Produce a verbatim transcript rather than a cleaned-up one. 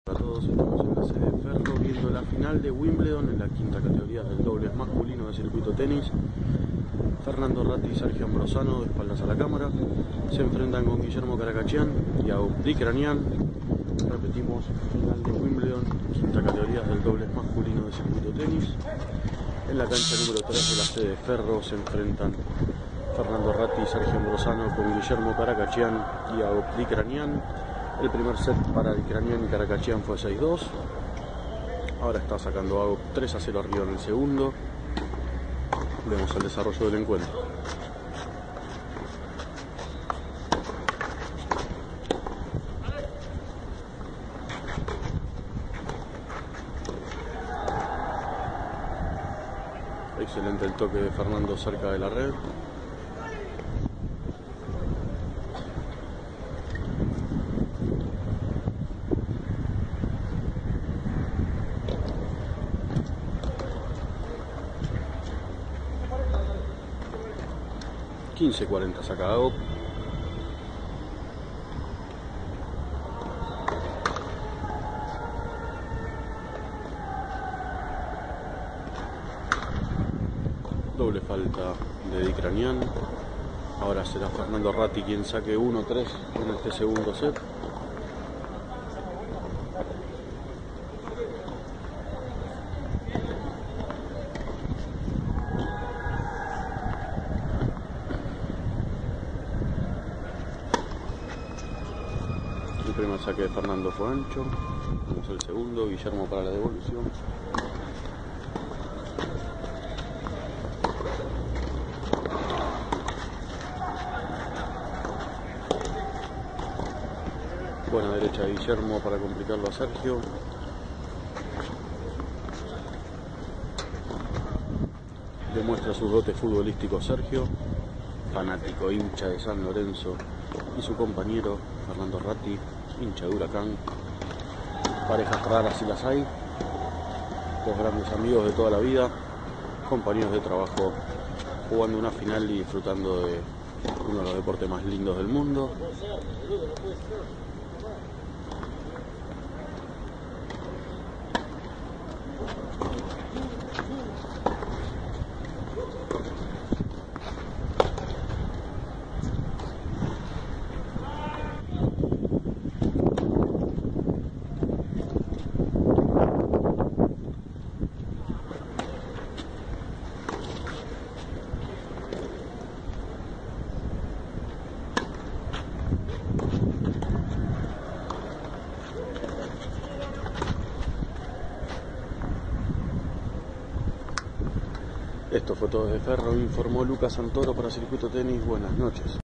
A todos, estamos en la sede de Ferro viendo la final de Wimbledon en la quinta categoría del dobles masculino de circuito tenis. Fernando Ratti y Sergio Ambrosano de espaldas a la cámara se enfrentan con Guillermo Caracaccian y Agop Kranian. Repetimos, final de Wimbledon, quinta categoría del dobles masculino de circuito tenis. En la cancha número tres de la sede de Ferro se enfrentan Fernando Ratti y Sergio Ambrosano con Guillermo Caracaccian y Agop Kranian. El primer set para Kranian y Caracaccian fue seis dos. Ahora está sacando Agop tres a cero arriba en el segundo. Vemos el desarrollo del encuentro. Excelente el toque de Fernando cerca de la red. quince cuarenta saca Agop. Doble falta de Kranian. Ahora será Fernando Ratti quien saque uno tres en este segundo set. El primer saque de Fernando fue ancho. Vamos al segundo. Guillermo para la devolución. Buena derecha de Guillermo para complicarlo a Sergio. Demuestra sus dotes futbolísticos Sergio, fanático, hincha de San Lorenzo, y su compañero Fernando Ratti, hincha de Huracán. Parejas raras si las hay, dos grandes amigos de toda la vida, compañeros de trabajo, jugando una final y disfrutando de uno de los deportes más lindos del mundo. Esto fue todo de Ferro, informó Lucas Santoro para Circuito Tenis. Buenas noches.